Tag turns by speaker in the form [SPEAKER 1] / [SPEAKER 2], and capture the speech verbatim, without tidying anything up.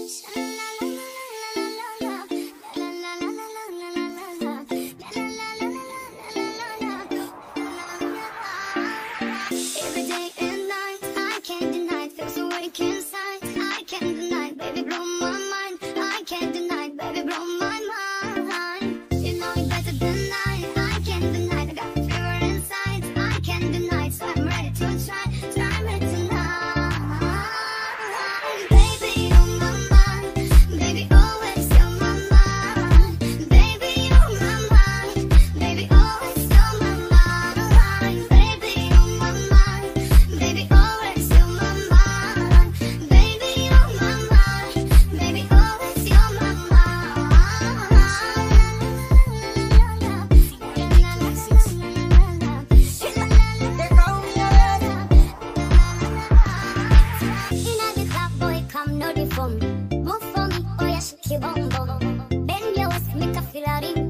[SPEAKER 1] Every day and night, I can't deny it, feels awake inside. I can't deny it, baby, blow my mind. I can't deny it, baby, blow my mind. You know it better than I, I can't deny it, I got fever inside. I can't deny it, so I'm ready to try, try me tonight. Baby, you're my mind, baby, always you're my mind. Baby, you're my mind, baby, always you're my mind. Baby, you're my mind, baby, always you're my mind. Baby, you're my mind, baby, always you're my Inna the club, boy, come no reform. Move for me, oh yeah, shake your bum bum. Bend your waist, make a feel a ring.